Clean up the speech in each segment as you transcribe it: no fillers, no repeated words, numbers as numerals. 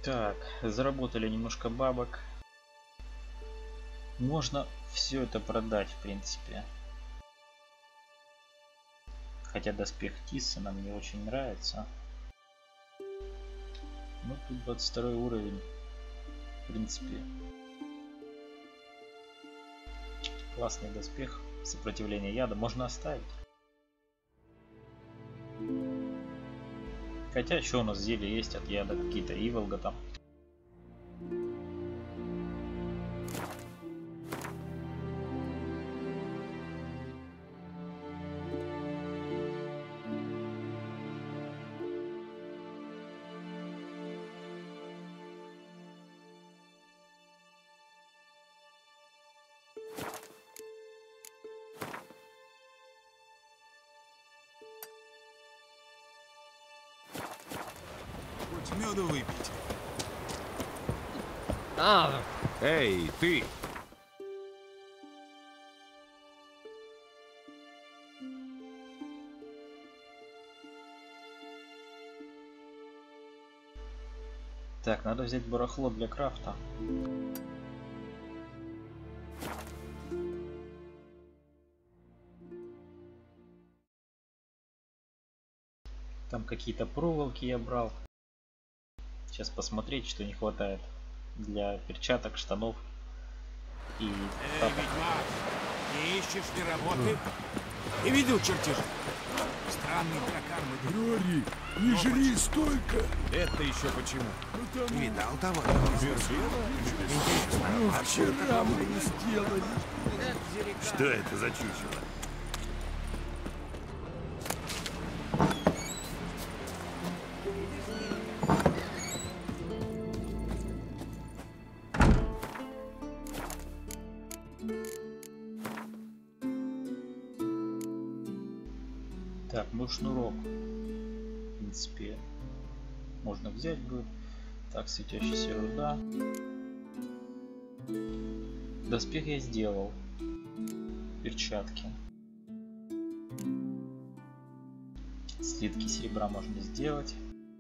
Так, заработали немножко бабок. Можно все это продать, в принципе. Хотя доспех Тиссона мне очень нравится. Ну, тут 22 уровень. В принципе, классный доспех. Сопротивление яда можно оставить. Хотя, что у нас зелья есть от яда? Какие-то Иволга там. Хоть меду выпить. Эй, ты! Так, надо взять барахло для крафта. Там какие-то проволоки я брал. Сейчас посмотреть, что не хватает для перчаток, штанов и тапок. Ведьмак, не ищешь ли работы? И видел чертежи? Странный дракар мы Рори, не жри столько! Это еще почему? Потому Видал того? ну, вчера мы не сделали. Что это за чучело? Так, ну шнурок. В принципе, можно взять будет. Так, светящаяся руда. Доспех я сделал. Перчатки. Слитки серебра можно сделать.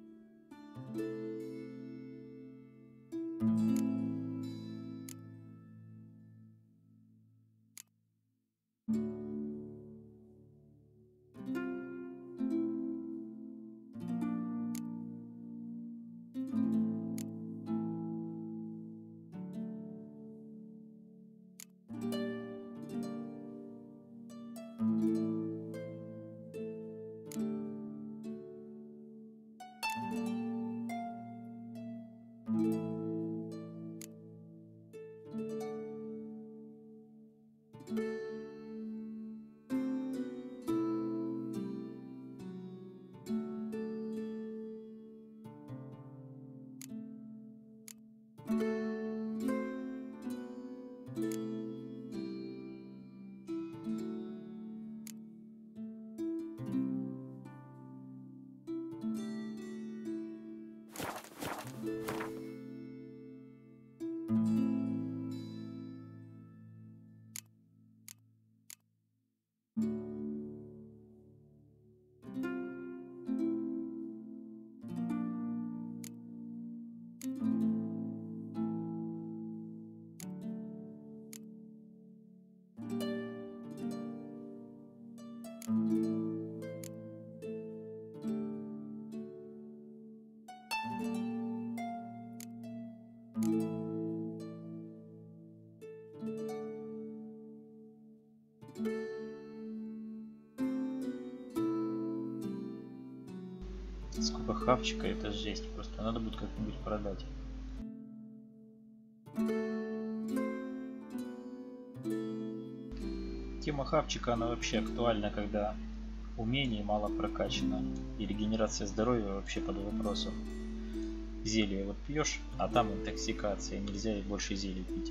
Сколько хавчика, это жесть. Просто надо будет как-нибудь продать. Тема хавчика, она вообще актуальна, когда умений мало прокачано. И регенерация здоровья вообще под вопросом. Зелье вот пьешь, а там интоксикация. Нельзя и больше зелий пить.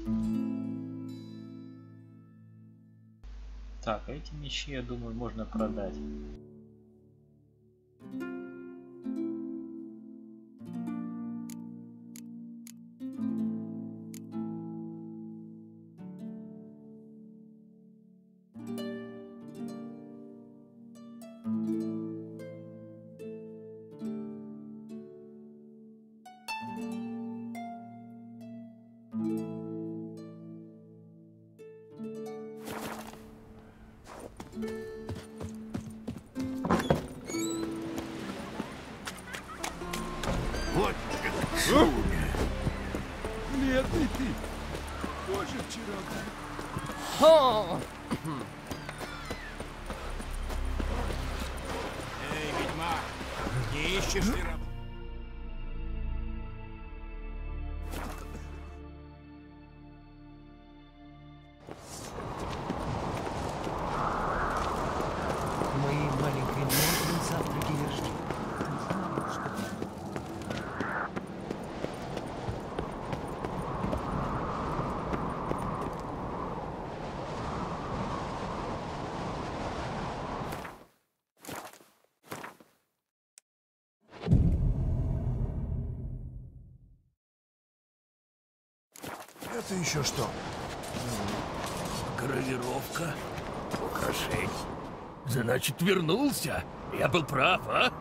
Так, а эти мечи, я думаю, можно продать. Эй, ведьмак, не ищешь ли работы? Моей маленькой можно завтрак ешь. Это еще что? Гравировка. Украшение. Значит, вернулся. Я был прав, а?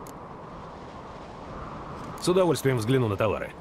С удовольствием взгляну на товары.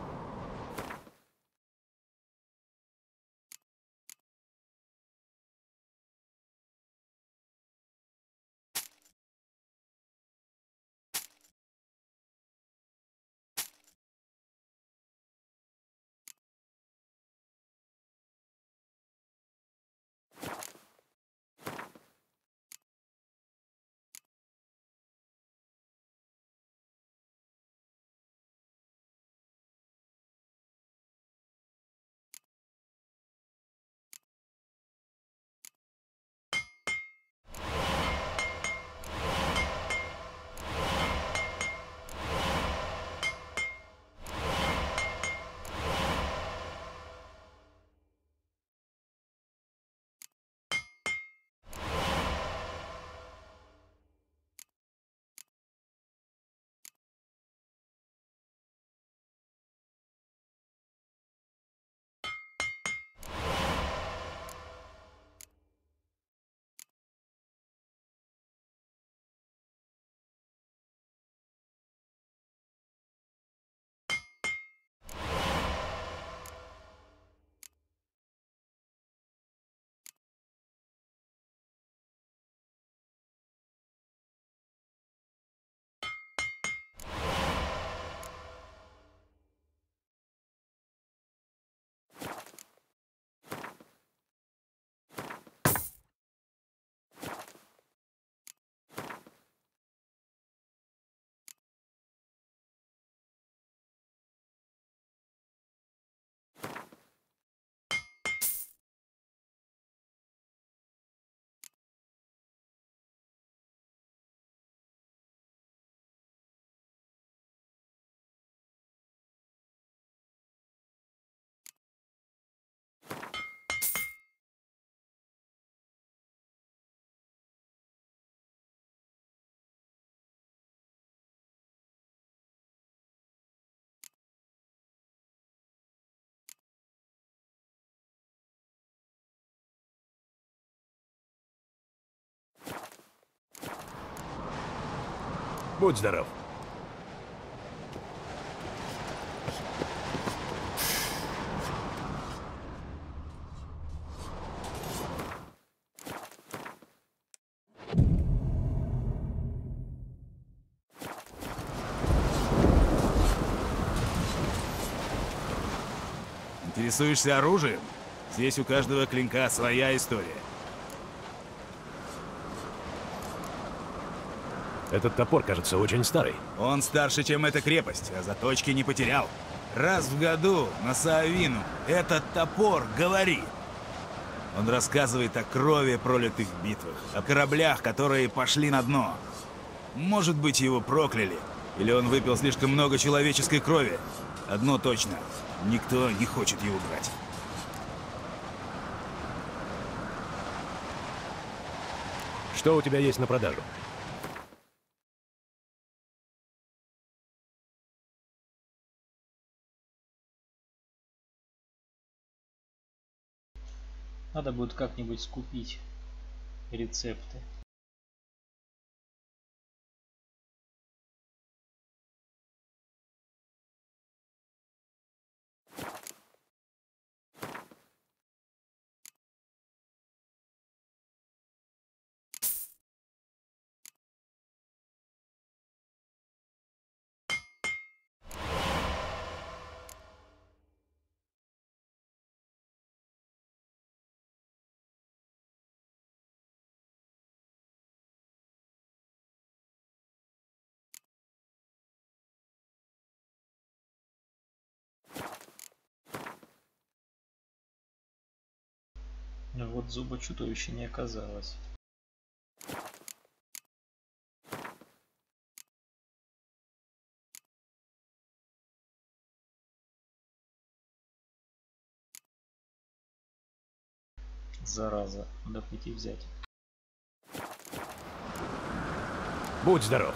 Будь здоров. Интересуешься оружием? Здесь у каждого клинка своя история. Этот топор, кажется, очень старый. Он старше, чем эта крепость, а заточки не потерял. Раз в году на Саавину этот топор говорит. Он рассказывает о крови пролитых битвах, о кораблях, которые пошли на дно. Может быть, его прокляли, или он выпил слишком много человеческой крови. Одно точно, никто не хочет его брать. Что у тебя есть на продажу? Надо будет как-нибудь скупить рецепты. Вот зуба чудовища не оказалось. Зараза, надо пойти взять. Будь здоров.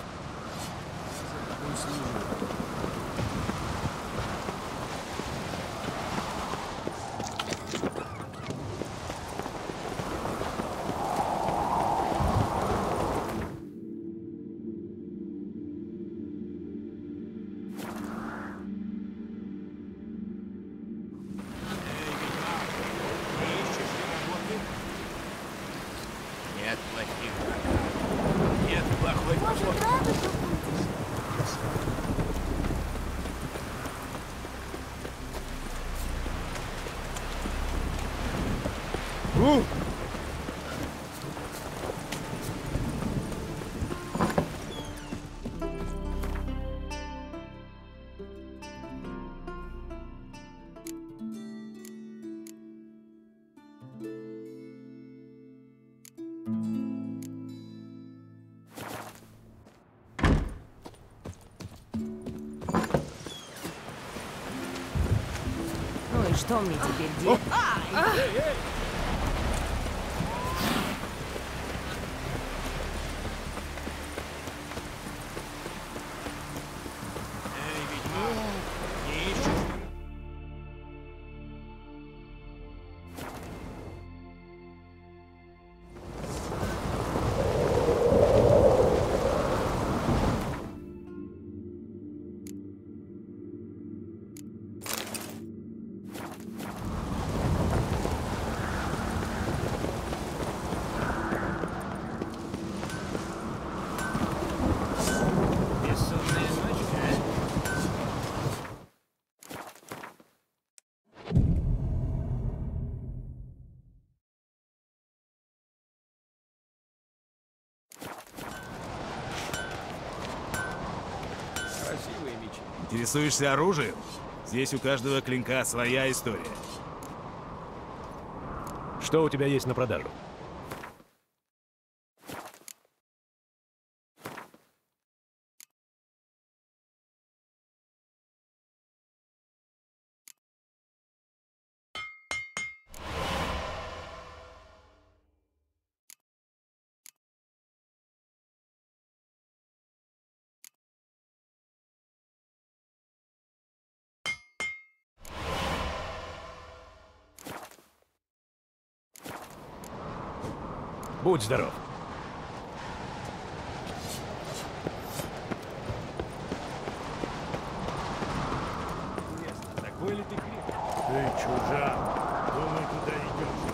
Нет плохих врагов. Нет плохой погоды. Ну и что мне теперь делать? Эй, ведьмак, не ищешь? Бессонная ночь, Красивые мечи. Интересуешься оружием? Здесь у каждого клинка своя история. Что у тебя есть на продажу? Будь здоров. такой ли ты крепкий? Ты чужак. Думай, куда идешь.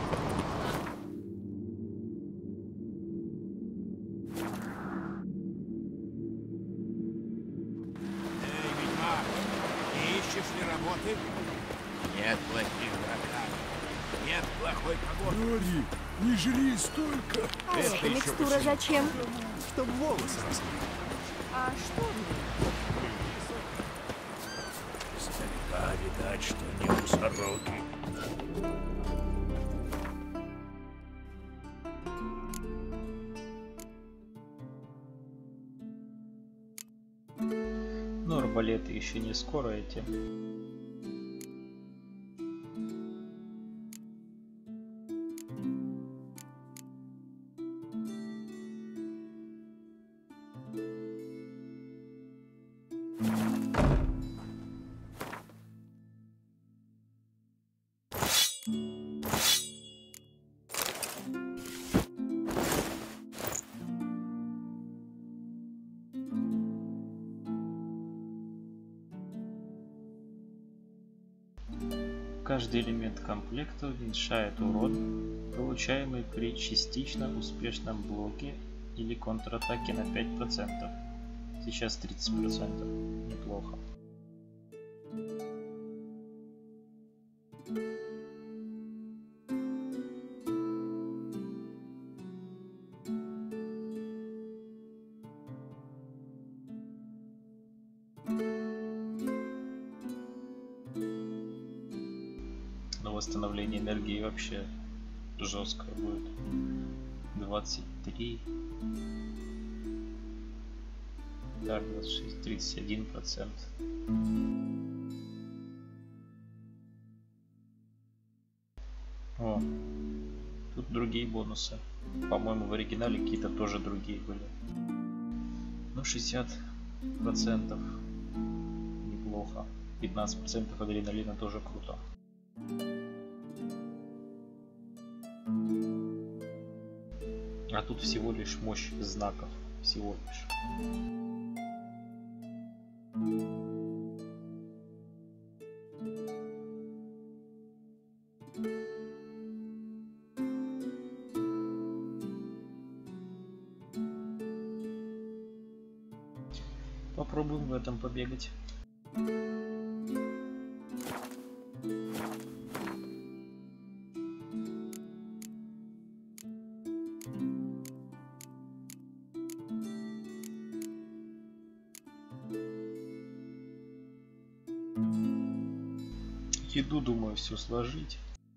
Эй, ведьмак, не ищешь ли работы? Нет плохих врагов. Нет плохой погоды. Нори, не жри столько. А эта микстура зачем? Чтоб волосы росли. А что? Старика видать, что не у сороки. Но арбалеты еще не скоро эти. Каждый элемент комплекта уменьшает урон, получаемый при частично успешном блоке или контратаке на 5%. Сейчас 30%. Неплохо. Но восстановление энергии вообще жесткая будет. 23. Так, 26, 31%. О, тут другие бонусы. По-моему, в оригинале какие-то тоже другие были. Ну, 60%. Неплохо. 15% адреналина тоже круто. А тут всего лишь мощь знаков. Всего лишь. Попробуем в этом побегать. Еду, думаю, все сложить.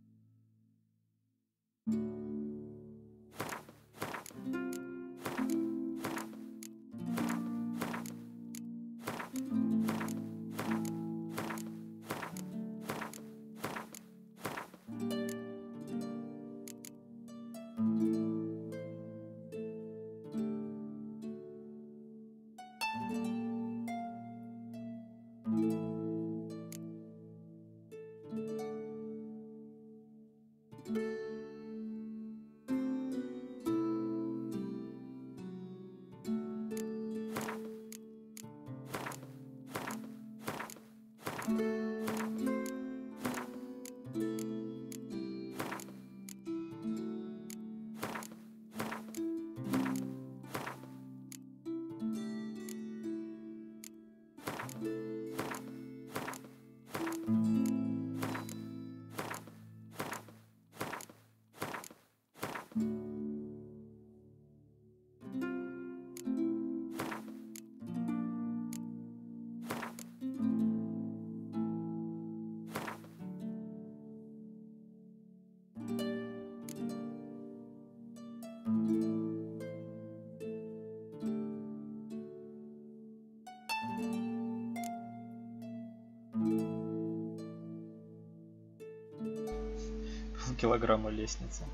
Килограмма лестницы.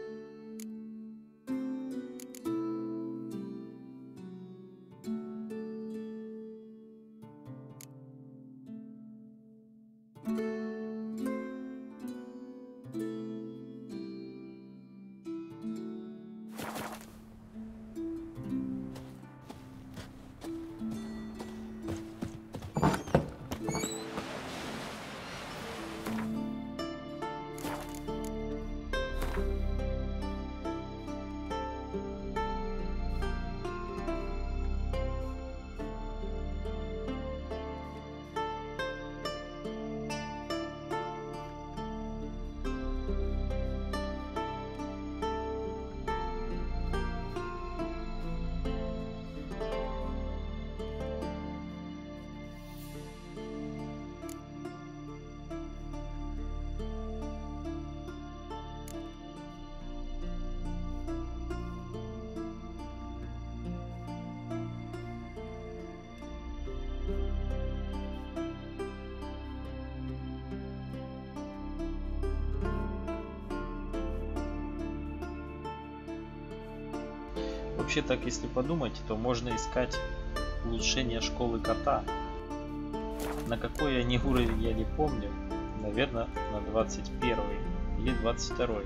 Вообще, так если подумать, то можно искать улучшение школы кота. На какой они уровень, я не помню. Наверное, на 21 или 22.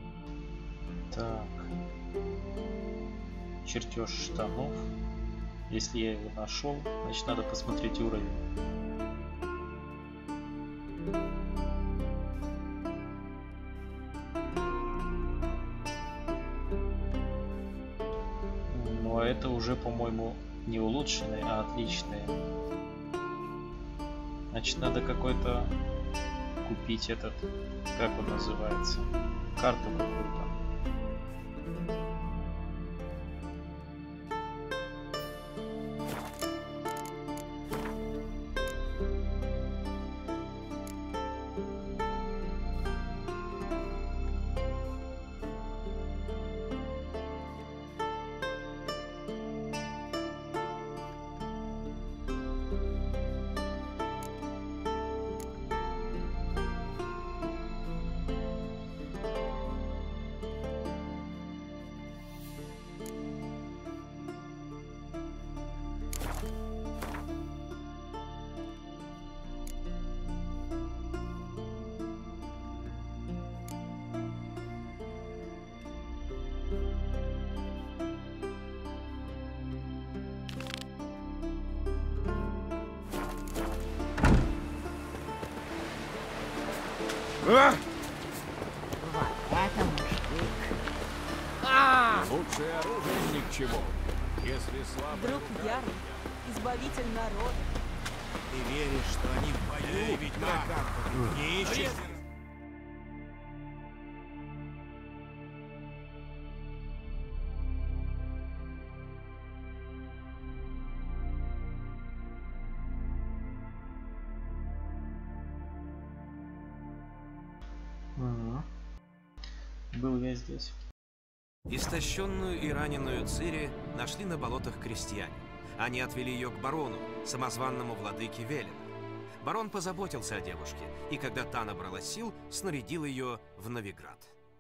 Так, чертеж штанов Если я его нашел, значит надо посмотреть уровень. Ну а это уже, по-моему, не улучшенный, а отличный. Значит надо какой-то купить этот, как он называется, карту какую-то. Вот это мужик. Лучшее оружие ни к чему. Если слабый Друг ярый, избавитель народа. ты веришь, что они в бою ведьмак не ищешь? Был я здесь. Истощенную и раненую Цири нашли на болотах крестьяне. Они отвели ее к барону, самозванному владыке Велена. Барон позаботился о девушке, и когда та набрала сил, снарядил ее в Новиград.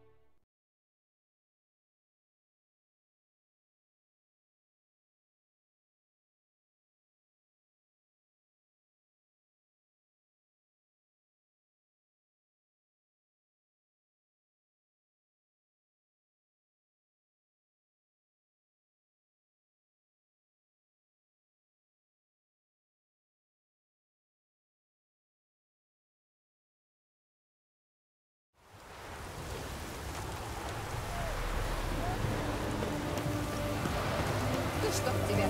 Ты что в тебя?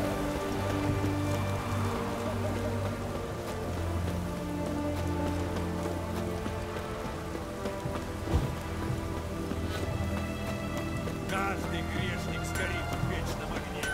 Каждый грешник сгорит в вечном огне.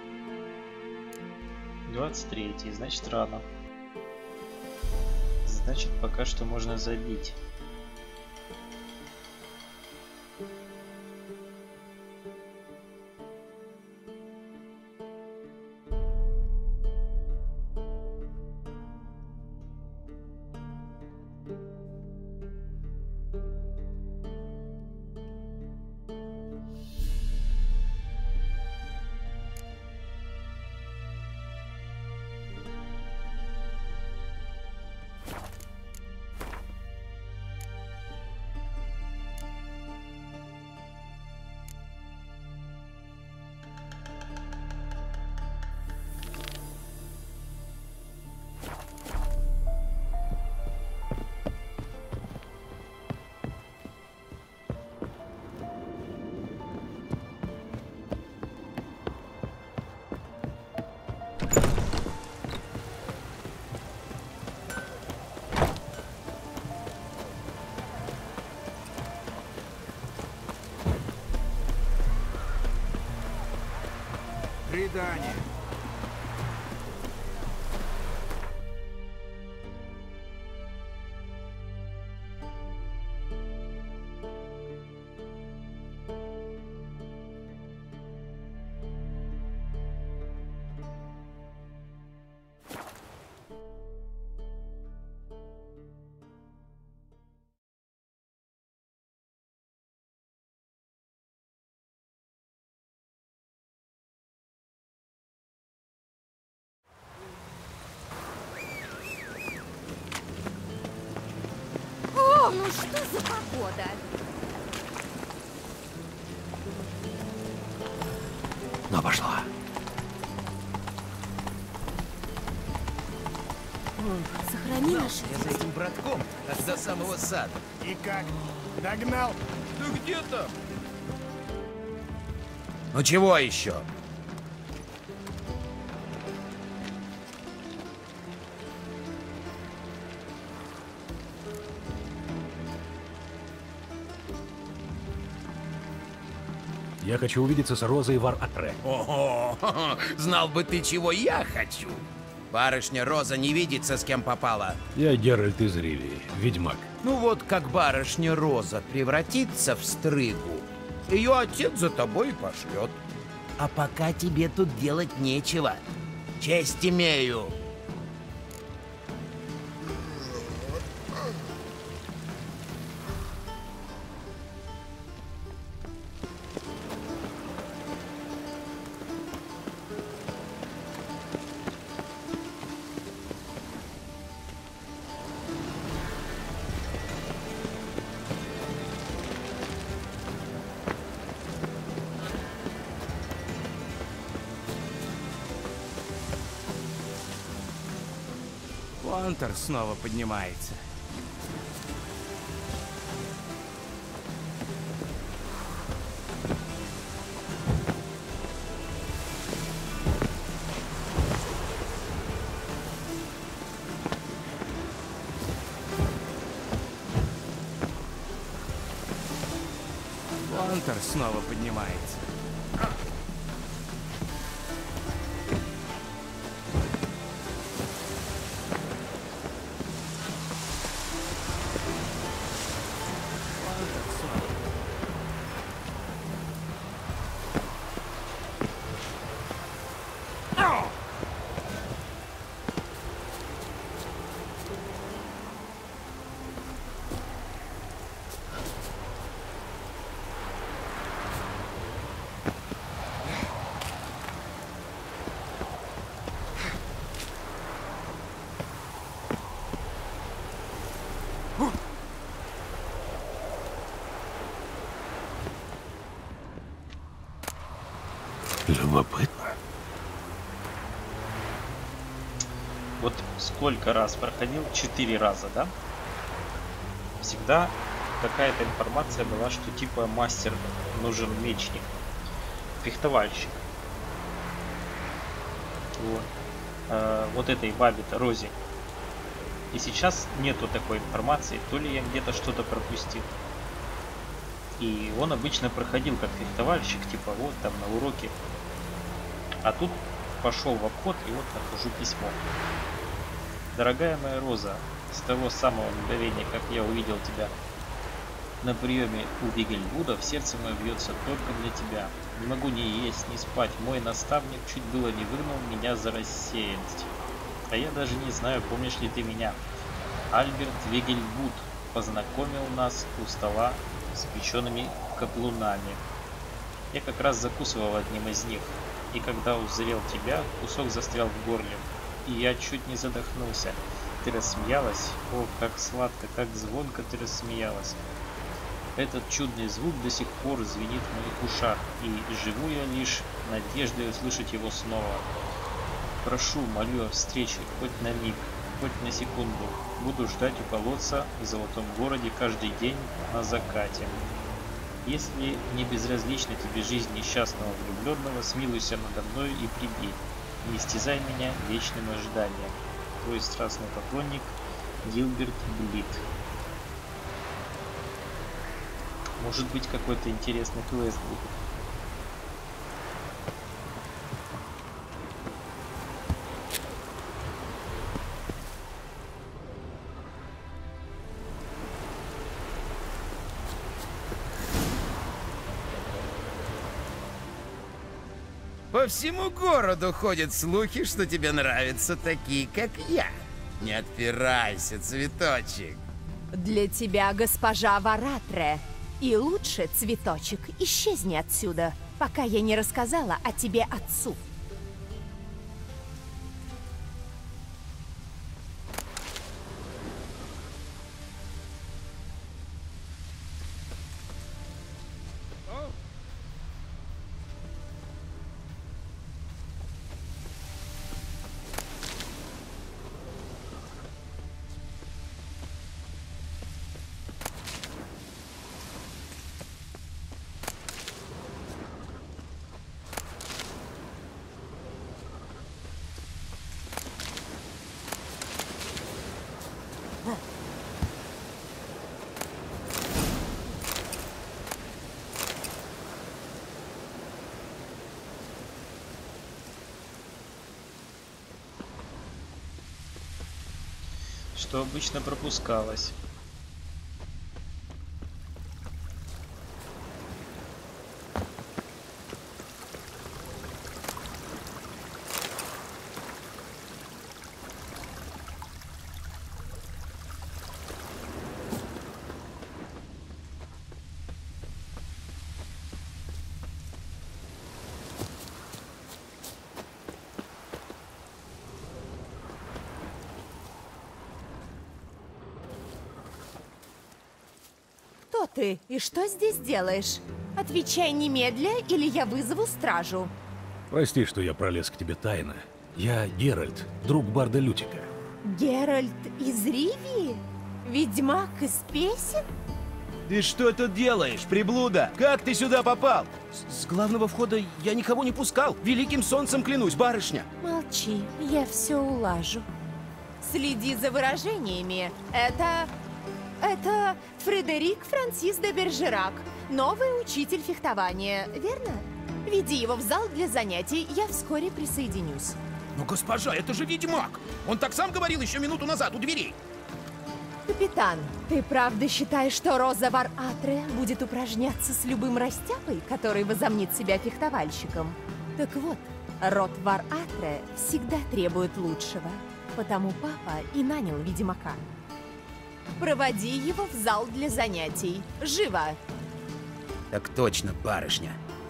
— 23-й, значит рано. значит пока что можно забить. Предание. О, ну что за погода? Но пошла. Сохрани наш. Я за этим братком аж до самого сада. И как? Догнал? Да где там? Ну чего еще? Я хочу увидеться с Розой Вар-Атре. Ого, знал бы ты, чего я хочу. Барышня Роза не видится, с кем попала. Я Геральт из Ривии, ведьмак. Ну вот, как барышня Роза превратится в стрыгу, ее отец за тобой и пошлет. А пока тебе тут делать нечего. Честь имею. Контр снова поднимается. Контр снова поднимается. Любопытно. Вот сколько раз проходил? 4 раза, да? Всегда какая-то информация была, что типа мастер нужен мечник, фехтовальщик. Вот этой бабе-то Розе. И сейчас нету такой информации, то ли я где-то что-то пропустил. И он обычно проходил как фехтовальщик, типа вот там на уроке. А тут пошел в обход и вот нахожу письмо. Дорогая моя Роза, С того самого мгновения, как я увидел тебя на приеме у Вигельвудов, сердце мое бьется только для тебя. Не могу ни есть, ни спать. Мой наставник чуть было не выгнал меня за рассеянность. А я даже не знаю, помнишь ли ты меня. Альберт Вигельвуд познакомил нас у стола с печеными каплунами. Я как раз закусывал одним из них. И когда узрел тебя, кусок застрял в горле. И я чуть не задохнулся. Ты рассмеялась. О, как сладко, как звонко ты рассмеялась. Этот чудный звук до сих пор звенит в моих ушах, и живу я лишь надеждой услышать его снова. Прошу, молю о встрече, хоть на миг, хоть на секунду. Буду ждать у колодца в Золотом городе каждый день на закате. Если не безразлична тебе жизнь несчастного влюбленного, смилуйся надо мной и приди. Не истязай меня вечным ожиданием. Твой страстный поклонник Гилберт Блит. Может быть, какой-то интересный квест будет. По всему городу ходят слухи, что тебе нравятся такие, как я. Не отпирайся, цветочек. Для тебя, госпожа Вар Атре. И лучше, цветочек, исчезни отсюда, пока я не рассказала о тебе отцу. Что обычно пропускалось. Кто ты и что здесь делаешь? Отвечай немедля, или я вызову стражу. Прости, что я пролез к тебе тайно. Я Геральт, друг барда Лютика. Геральт из Ривии? Ведьмак из песен? Ты что тут делаешь, приблуда? Как ты сюда попал? С главного входа я никого не пускал. Великим солнцем клянусь, барышня. Молчи, я все улажу. Следи за выражениями. Это Фредерик Франсис де Бержерак, новый учитель фехтования, верно? Веди его в зал для занятий, я вскоре присоединюсь. Но, госпожа, это же ведьмак! Он так сам говорил еще минуту назад у дверей. Капитан, ты правда считаешь, что Роза Вар Атре будет упражняться с любым растяпой, который возомнит себя фехтовальщиком? Так вот, род Вар Атре всегда требует лучшего, потому папа и нанял ведьмака. Проводи его в зал для занятий. Живо! Так точно, барышня.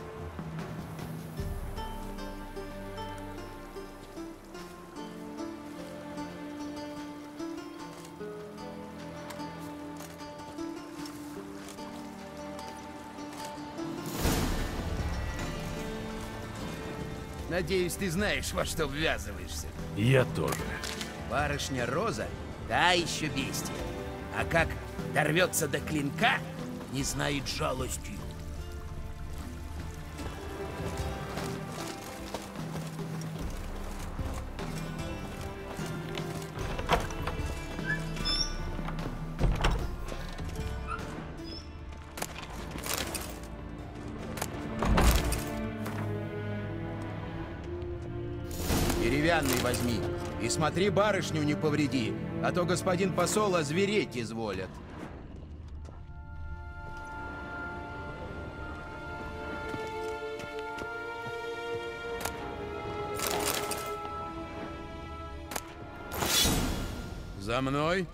Надеюсь, ты знаешь, во что ввязываешься. Я тоже. Барышня Роза — та еще бестия. А как дорвется до клинка, не знает жалости. Деревянный возьми. И смотри, барышню не повреди. а то господин посол озвереть изволят. За мной.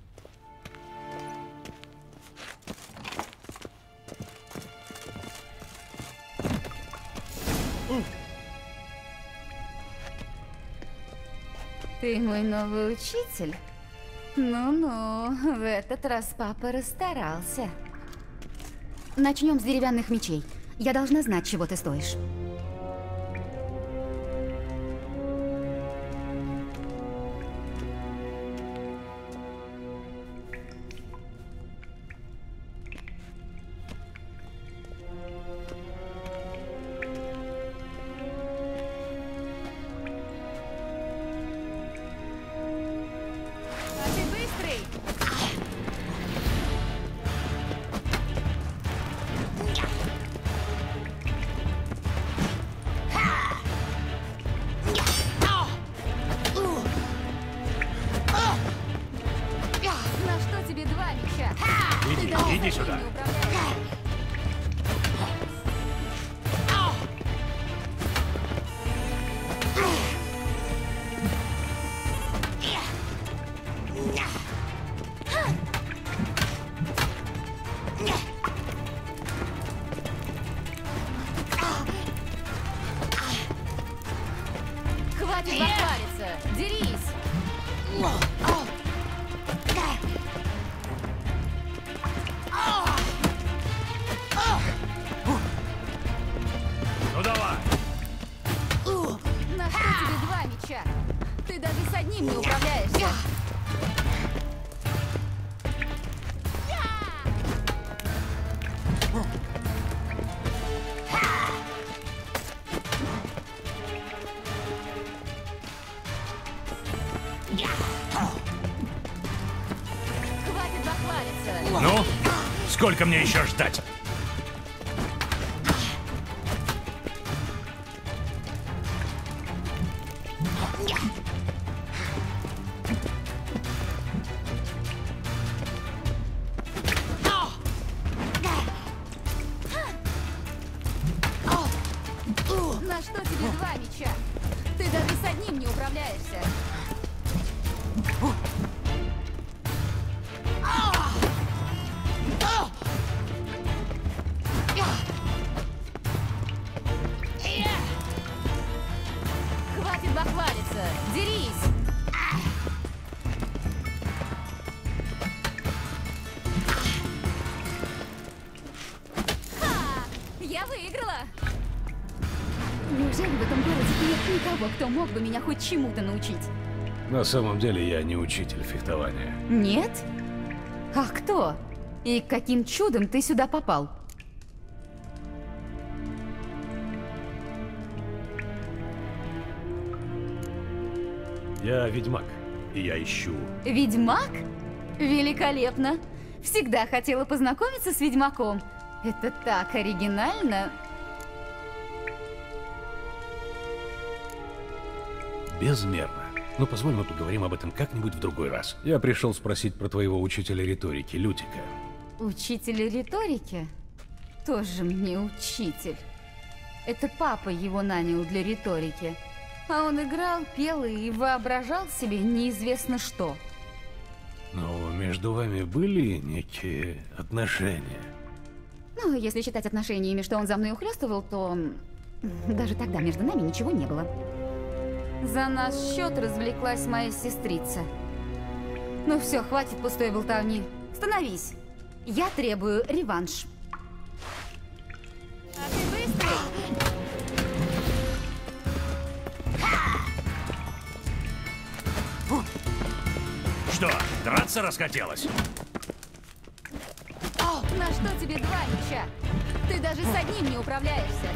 Ты мой новый учитель? Ну-ну, в этот раз папа расстарался. Начнем с деревянных мечей. Я должна знать, чего ты стоишь. Иди сюда. Хватит бахвалиться! Дерись! Ну давай! На что тебе два меча? Ты даже с одним не управляешься. Хватит бахвалиться! Ну, сколько мне еще ждать? На что тебе два меча? Ты даже с одним не управляешься. Хватит бахвалиться! Дерись! Ха! Я выиграла! Неужели в этом городе нет никого, кто мог бы меня хоть чему-то научить? На самом деле я не учитель фехтования. Нет? А кто? И каким чудом ты сюда попал? Я ведьмак, и я ищу. Ведьмак? Великолепно! Всегда хотела познакомиться с ведьмаком. Это так оригинально. Безмерно. Но позволь, мы поговорим об этом как-нибудь в другой раз. Я пришел спросить про твоего учителя риторики, Лютика. Учитель риторики? Тоже мне учитель. Это папа его нанял для риторики. А он играл, пел и воображал себе неизвестно что. Но между вами были некие отношения? Ну, если считать отношениями, что он за мной ухлёстывал, то даже тогда между нами ничего не было. За наш счет развлеклась моя сестрица. Ну все, хватит пустой болтовни. Становись. Я требую реванш. А ты быстрый? Что, драться расхотелось? На что тебе два меча? Ты даже с одним не управляешься.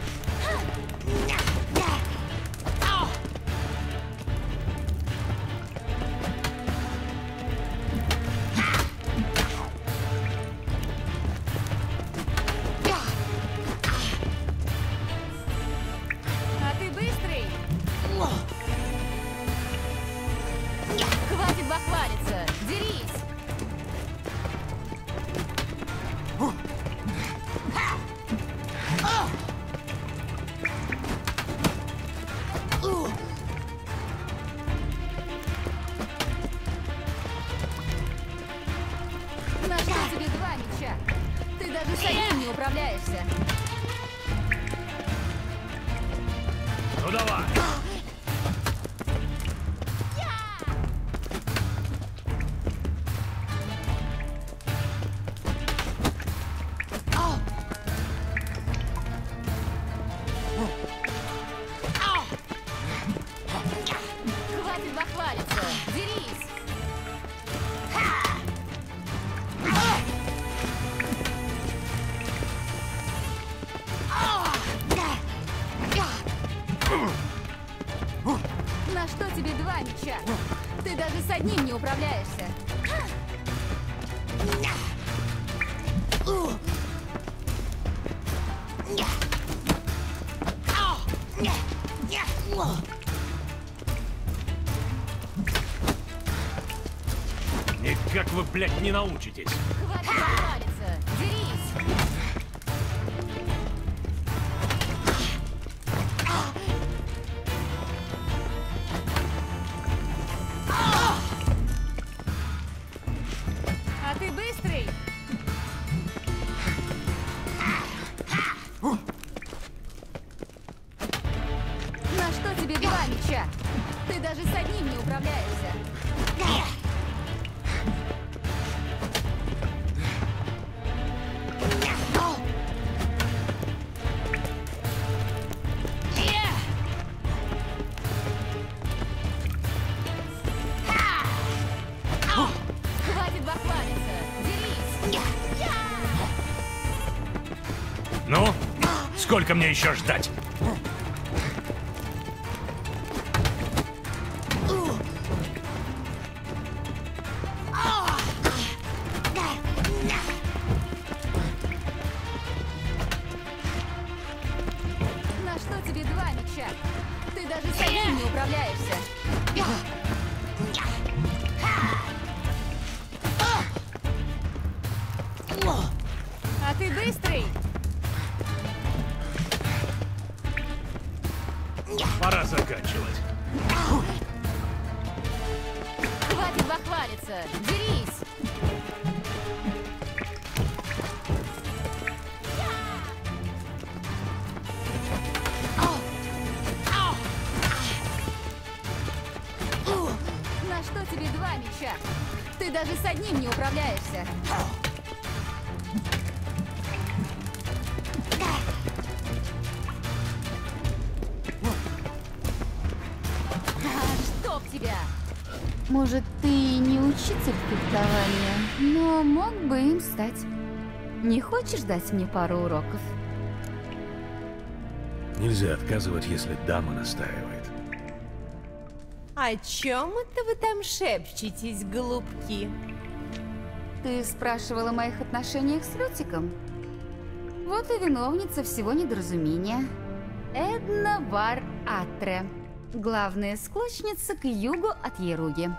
А ты быстрый? Хватит бахвалиться! Ну давай! Хватит бахвалиться! Дерись! На что тебе два меча? Ты даже с одним не управляешься. Никак вы, блядь, не научитесь. Хватит бахвалиться! Дерись! А ты быстрый! На что тебе два меча? Ты даже с одним не управляешься. Хватит бахвалиться! Дерись! Ну, сколько мне еще ждать? На что тебе два меча? Ты даже с одним не управляешься. А ты быстрый! Пора заканчивать. Хватит бахвалиться! Дерись! На что тебе два меча? Ты даже с одним не управляешься. Чтоб тебя! Может, ты не учитель фехтования, но мог бы им стать. Не хочешь дать мне пару уроков? Нельзя отказывать, если дама настаивает. О чем это вы там шепчетесь, голубки? Ты спрашивала о моих отношениях с Лютиком? Вот и виновница всего недоразумения. Эдна Вар Атре. Главная склочница к югу от Еруги.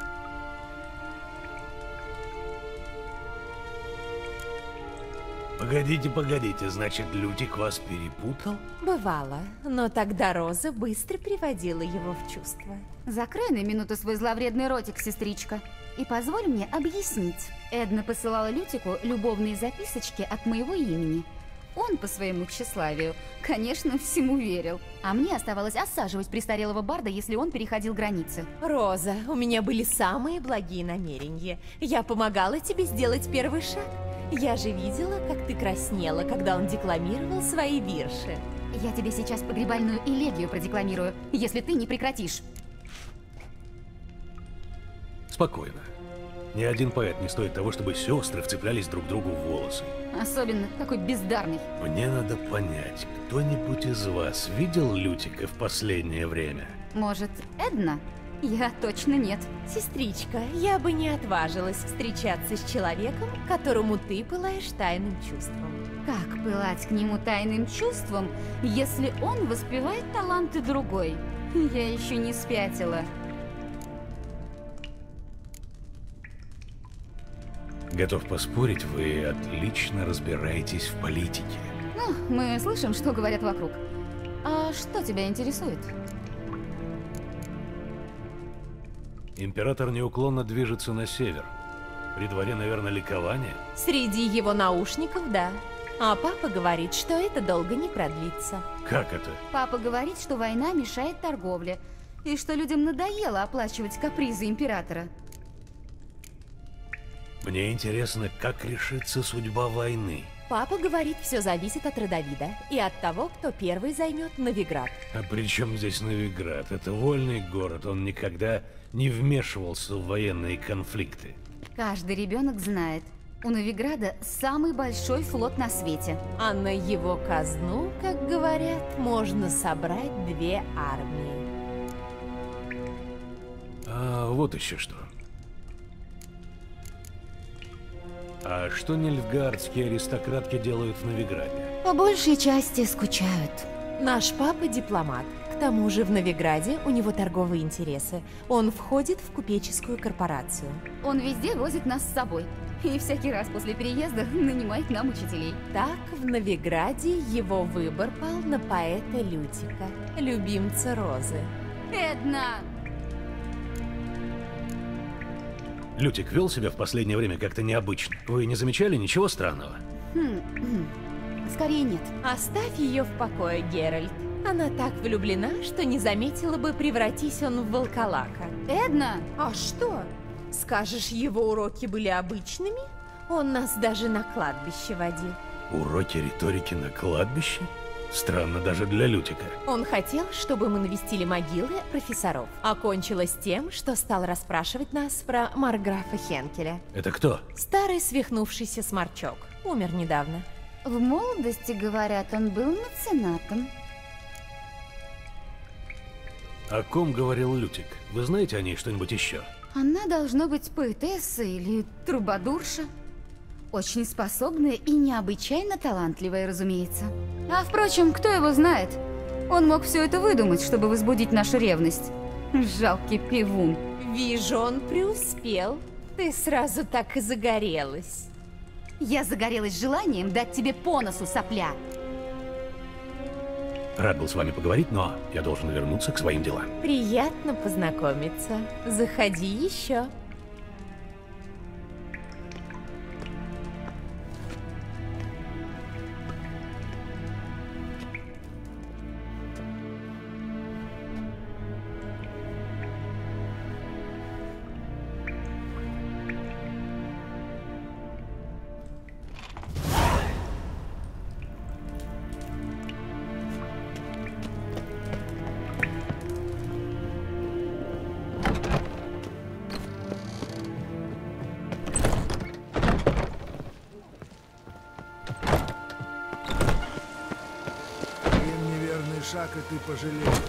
Погодите, значит, Лютик вас перепутал? Бывало, но тогда Роза быстро приводила его в чувство. Закрой на минуту свой зловредный ротик, сестричка, и позволь мне объяснить. Эдна посылала Лютику любовные записочки от моего имени. Он по своему тщеславию, конечно, всему верил. А мне оставалось осаживать престарелого барда, если он переходил границы. Роза, у меня были самые благие намерения. Я помогала тебе сделать первый шаг. Я же видела, как ты краснела, когда он декламировал свои вирши. Я тебе сейчас погребальную элегию продекламирую, если ты не прекратишь. Спокойно. Ни один поэт не стоит того, чтобы сестры вцеплялись друг другу в волосы. Особенно такой бездарный. Мне надо понять, кто-нибудь из вас видел Лютика в последнее время? Может, Эдна? Я точно нет. Сестричка, я бы не отважилась встречаться с человеком, которому ты пылаешь тайным чувством. Как пылать к нему тайным чувством, если он воспевает таланты другой? Я еще не спятила. Готов поспорить, вы отлично разбираетесь в политике. Ну, мы слышим, что говорят вокруг. А что тебя интересует? Император неуклонно движется на север. При дворе, наверное, ликование? Среди его наушников, да. А папа говорит, что это долго не продлится. Как это? Папа говорит, что война мешает торговле, и что людям надоело оплачивать капризы императора. Мне интересно, как решится судьба войны. Папа говорит, все зависит от Родовида и от того, кто первый займет Новиград. А при чем здесь Новиград? Это вольный город, он никогда не вмешивался в военные конфликты. Каждый ребенок знает, у Новиграда самый большой флот на свете. А на его казну, как говорят, можно собрать 2 армии. А вот еще что. А что нильфгаардские аристократки делают в Новиграде? По большей части скучают. Наш папа дипломат. К тому же в Новиграде у него торговые интересы. Он входит в купеческую корпорацию. Он везде возит нас с собой. И всякий раз после переезда нанимает нам учителей. Так, в Новиграде его выбор пал на поэта Лютика, любимца Розы. Эдна! Лютик вел себя в последнее время как-то необычно. Вы не замечали ничего странного? Скорее нет. Оставь ее в покое, Геральт. Она так влюблена, что не заметила бы, превратись он в волколака. Эдна! А что? Скажешь, его уроки были обычными? Он нас даже на кладбище водил. Уроки риторики на кладбище? Странно даже для Лютика. Он хотел, чтобы мы навестили могилы профессоров. Окончилось тем, что стал расспрашивать нас про марграфа Хенкеля. Это кто? Старый свихнувшийся сморчок. Умер недавно. В молодости, говорят, он был меценатом. О ком говорил Лютик? Вы знаете о ней что-нибудь еще? Она должна быть поэтесса или трубадурша. Очень способная и необычайно талантливая, разумеется. А впрочем, кто его знает? Он мог все это выдумать, чтобы возбудить нашу ревность. Жалкий пивун. Вижу, он преуспел. Ты сразу так и загорелась. Я загорелась желанием дать тебе по носу, сопля. Рад был с вами поговорить, но я должен вернуться к своим делам. Приятно познакомиться. Заходи еще. Шаг, и ты пожалеешь.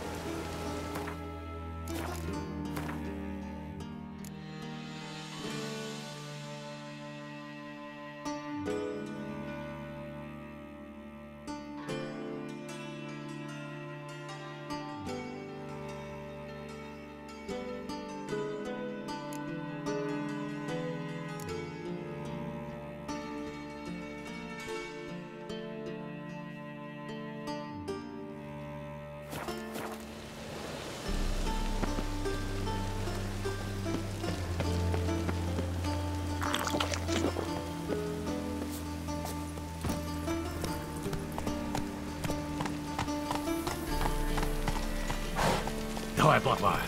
Давай, плотва.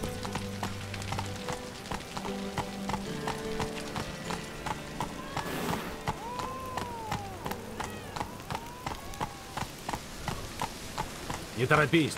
Не торопись.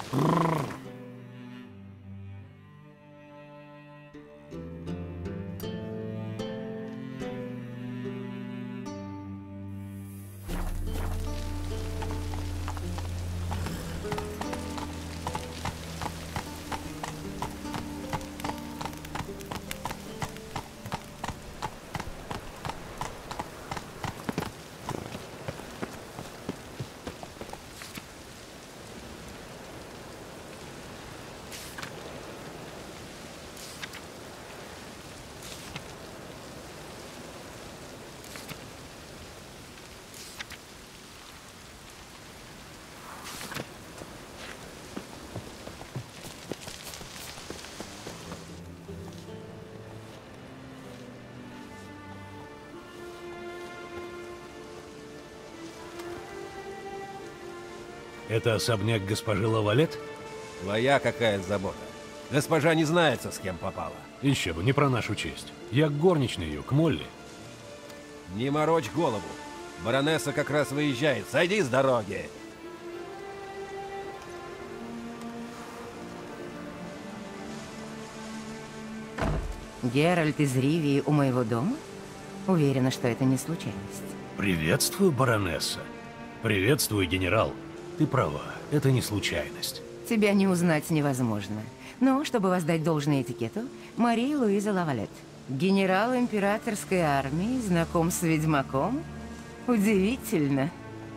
Это особняк госпожи Лавалет? Твоя какая забота? Госпожа не знается, с кем попала. Еще бы, не про нашу честь. Я к горничной ее, к Молли. Не морочь голову. Баронесса как раз выезжает. Сойди с дороги. Геральт из Ривии у моего дома? Уверена, что это не случайность. Приветствую, баронесса. Приветствую, генерал. Ты права, это не случайность. Тебя не узнать невозможно. Но, чтобы воздать должное этикету, Мария Луиза Лавалет. Генерал императорской армии, знаком с ведьмаком? Удивительно.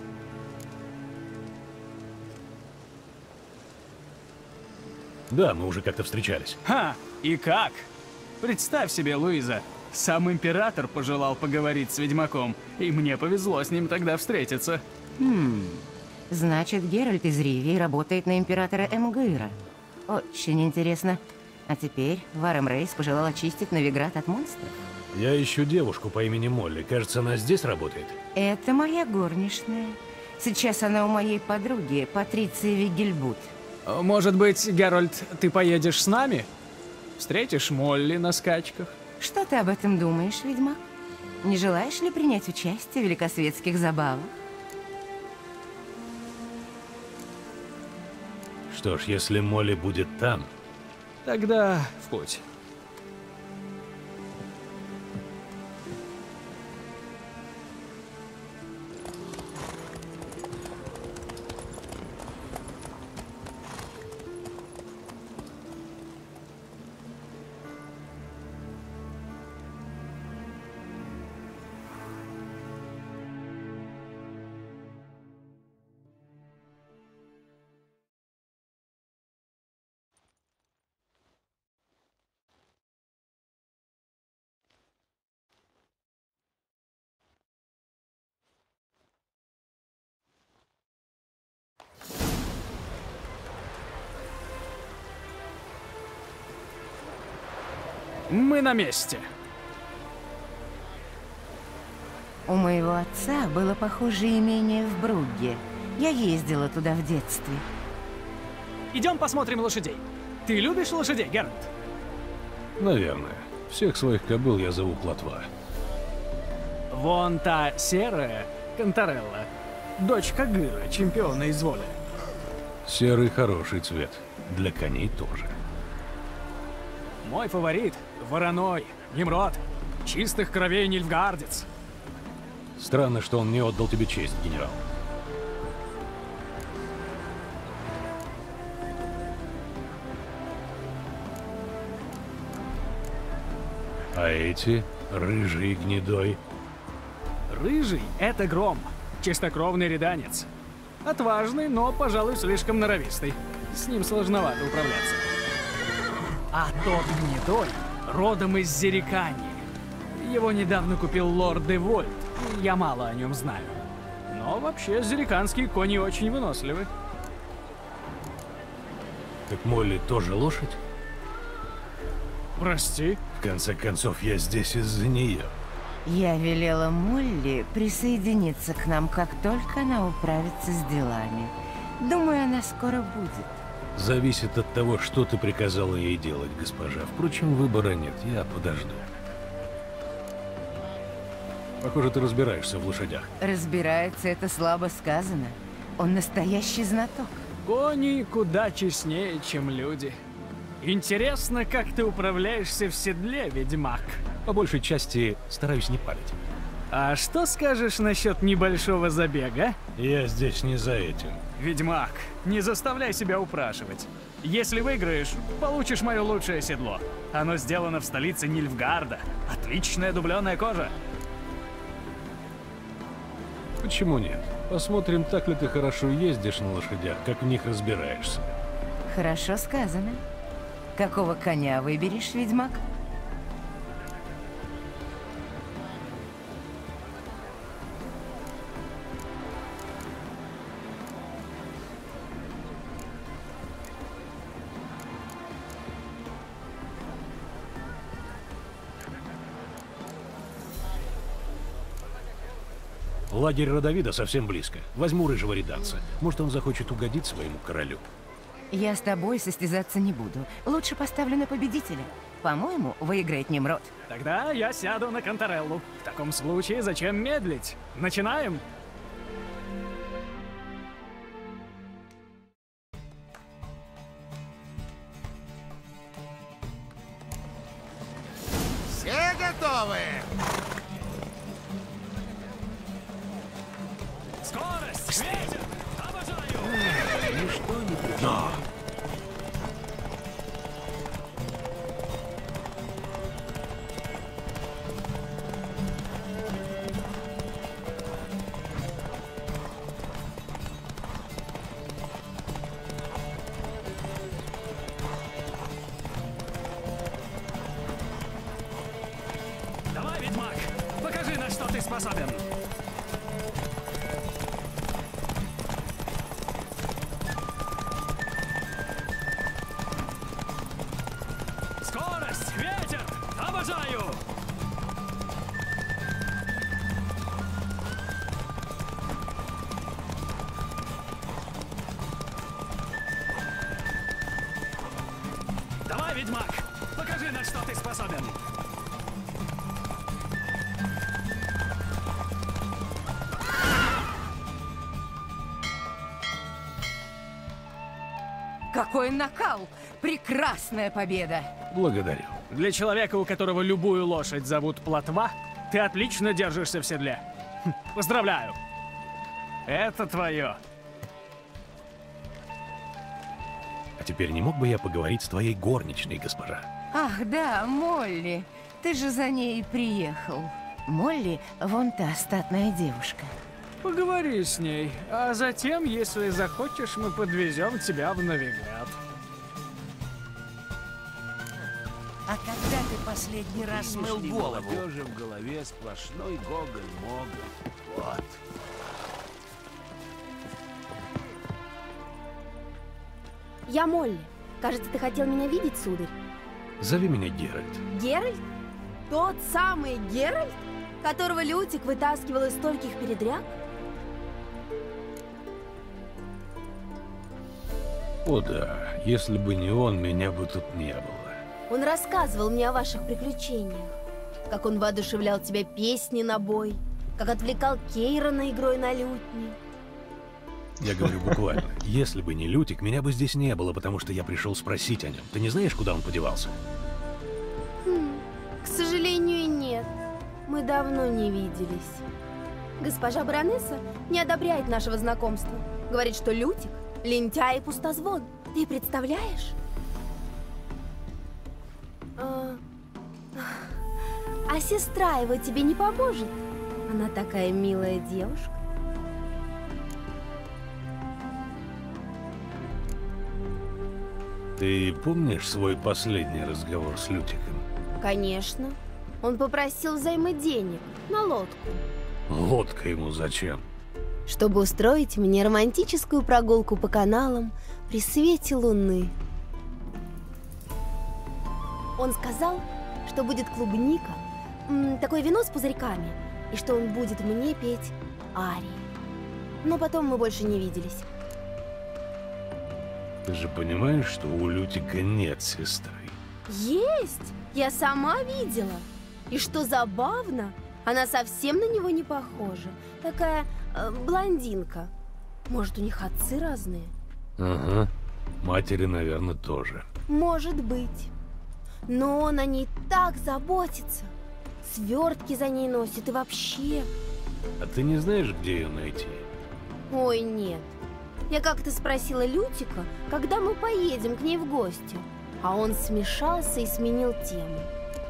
Да, мы уже как-то встречались. Ха! И как? Представь себе, Луиза, сам император пожелал поговорить с ведьмаком, и мне повезло с ним тогда встретиться. Значит, Геральт из Ривии работает на императора Эмгыра. Очень интересно. А теперь Варем Рейс пожелал очистить Новиград от монстров. Я ищу девушку по имени Молли. Кажется, она здесь работает. Это моя горничная. Сейчас она у моей подруги, Патриции Вигельбут. Может быть, Геральт, ты поедешь с нами? Встретишь Молли на скачках? Что ты об этом думаешь, ведьмак? Не желаешь ли принять участие в великосветских забавах? Что ж, если Молли будет там... Тогда в путь. Мы на месте. У моего отца было похожее имение в Бругге. Я ездила туда в детстве. Идем посмотрим лошадей. Ты любишь лошадей, Геральт? Наверное. Всех своих кобыл я зову Плотва. Вон та серая, Конторелла, дочка Гыра, чемпиона из воли. Серый хороший цвет. Для коней тоже. Мой фаворит — Вороной, Немрод, чистых кровей нильфгардец. Странно, что он не отдал тебе честь, генерал. А эти — рыжий гнедой. Рыжий — это Гром, чистокровный реданец. Отважный, но, пожалуй, слишком норовистый. С ним сложновато управляться. А тот гнедой родом из Зерикании. Его недавно купил лорд де Вольт, я мало о нем знаю. Но вообще зериканские кони очень выносливы. Так Молли тоже лошадь? Прости? В конце концов, я здесь из-за нее. Я велела Молли присоединиться к нам, как только она управится с делами. Думаю, она скоро будет. Зависит от того, что ты приказала ей делать, госпожа. Впрочем, выбора нет, я подожду. Похоже, ты разбираешься в лошадях. Разбирается, это слабо сказано. Он настоящий знаток. Кони куда честнее, чем люди. Интересно, как ты управляешься в седле, ведьмак? По большей части стараюсь не палить. А что скажешь насчет небольшого забега? Я здесь не за этим. Ведьмак, не заставляй себя упрашивать. Если выиграешь, получишь мое лучшее седло. Оно сделано в столице Нильфгарда. Отличная дубленая кожа. Почему нет? Посмотрим, так ли ты хорошо ездишь на лошадях, как в них разбираешься. Хорошо сказано. Какого коня выберешь, ведьмак? Лагерь Родовида совсем близко. Возьму рыжего реданца. Может, он захочет угодить своему королю. Я с тобой состязаться не буду. Лучше поставлю на победителя. По-моему, выиграет Немрод. Тогда я сяду на Контореллу. В таком случае зачем медлить? Начинаем? Все готовы? Скорость! Ветер! Обожаю! Ничто не придет. Давай, ведьмак! Покажи, на что ты способен! Скорость! Ветер! Обожаю! Давай, ведьмак! Покажи, на что ты способен! Какой накал! Прекрасная победа! Благодарю. Для человека, у которого любую лошадь зовут Плотва, ты отлично держишься в седле. Поздравляю! Это твое. А теперь не мог бы я поговорить с твоей горничной, госпожа? Ах, да, Молли. Ты же за ней приехал. Молли — вон та статная девушка. Поговори с ней, а затем, если захочешь, мы подвезем тебя в Новиград. А когда ты последний раз мыл голову? Молодежи в голове сплошной гоголь-моголь. Вот. Я Молли. Кажется, ты хотел меня видеть, сударь. Зови меня Геральт. Геральт? Тот самый Геральт, которого Лютик вытаскивал из стольких передряг? О да, если бы не он, меня бы тут не было. Он рассказывал мне о ваших приключениях. Как он воодушевлял тебя песни на бой, как отвлекал Кейрона игрой на лютне. Я говорю буквально. Если бы не Лютик, меня бы здесь не было, потому что я пришел спросить о нем. Ты не знаешь, куда он подевался? К сожалению, нет. Мы давно не виделись. Госпожа баронесса не одобряет нашего знакомства. Говорит, что Лютик — лентяй и пустозвон. Ты представляешь? А сестра его тебе не поможет? Она такая милая девушка. Ты помнишь свой последний разговор с Лютиком? Конечно. Он попросил взаймы денег на лодку. Лодка ему зачем? Чтобы устроить мне романтическую прогулку по каналам при свете луны. Он сказал, что будет клубника, такое вино с пузырьками, и что он будет мне петь арии. Но потом мы больше не виделись. Ты же понимаешь, что у Лютика нет сестры? Есть! Я сама видела. И что забавно, она совсем на него не похожа. Такая блондинка. Может, у них отцы разные? Ага. Матери, наверное, тоже. Может быть. Но он о ней так заботится. Свертки за ней носит и вообще. А ты не знаешь, где ее найти? Ой, нет. Я как-то спросила Лютика, когда мы поедем к ней в гости. А он смешался и сменил тему.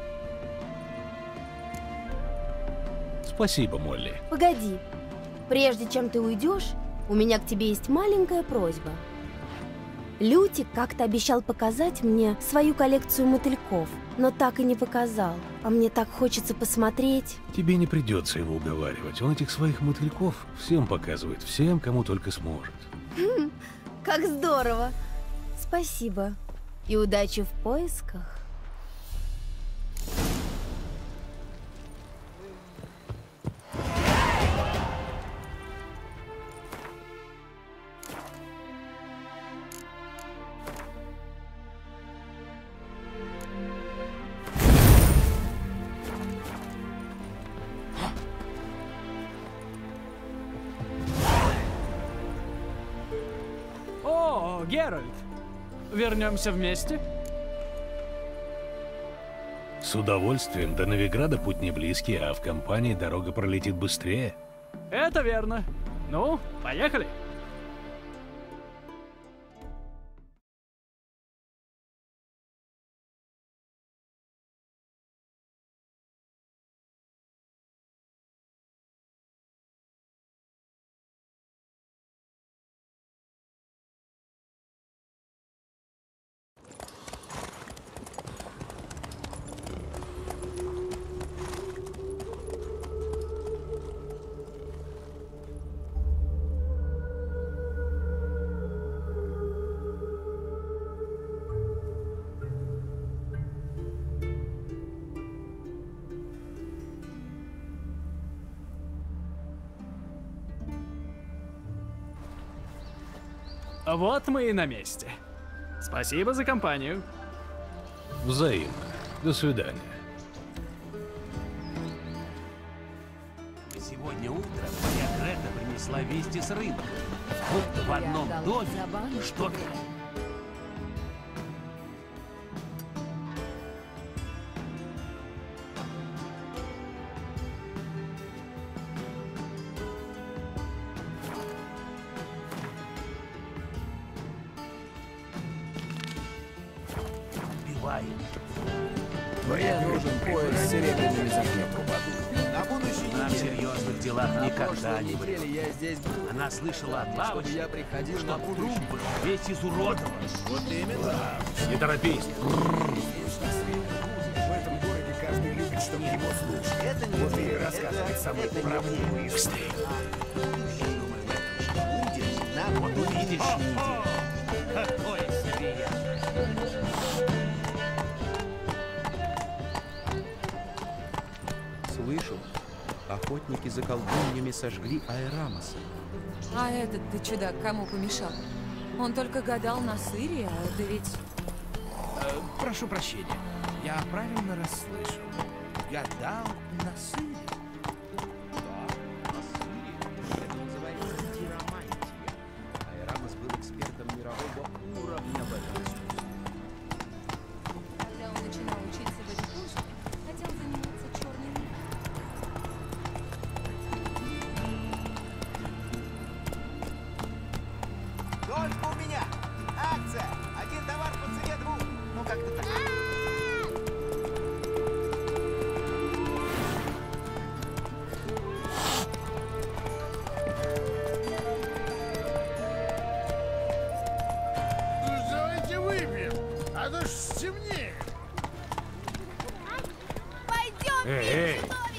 Спасибо, Молли. Погоди. Прежде чем ты уйдешь, у меня к тебе есть маленькая просьба. Лютик как-то обещал показать мне свою коллекцию мотыльков, но так и не показал. А мне так хочется посмотреть. Тебе не придется его уговаривать. Он этих своих мотыльков всем показывает, всем, кому только сможет. Как здорово! Спасибо. И удачи в поисках. О, Геральт! Вернемся вместе? С удовольствием. До Новиграда путь не близкий, а в компании дорога пролетит быстрее. Это верно. Ну, поехали. Вот мы и на месте. Спасибо за компанию. Взаимно. До свидания. Сегодня утром моя Грета принесла вести с рынка. Будто в одном доме что-то... Мне нужен пояс с серебряными заклепками. На будущей неделе. Она в серьезных делах никогда не врет. Она слышала от лавочки, что труп был весь изуродован. Вот именно. Не торопись. В этом городе каждый любит, чтобы его слушали. Это не вот и рассказывает самую правдивую историю. Вот увидишь, какое себе. Слышал, охотники за колдуньями сожгли Аэрамоса. А этот-то чудак кому помешал? Он только гадал на сыре, а это ведь... Прошу прощения, я правильно расслышал. Гадал на сыре? Да, на сыре. Это называется хиромантия. Аэрамос был экспертом мирового уровня в этом искусстве. Когда он начинал учиться в Эдипусе, хотел заниматься черным миром. Только у меня! Акция! Один товар по цене двух! Ну как-то так. Давайте выпьем, а то ж темнеет. Пойдем, Эй!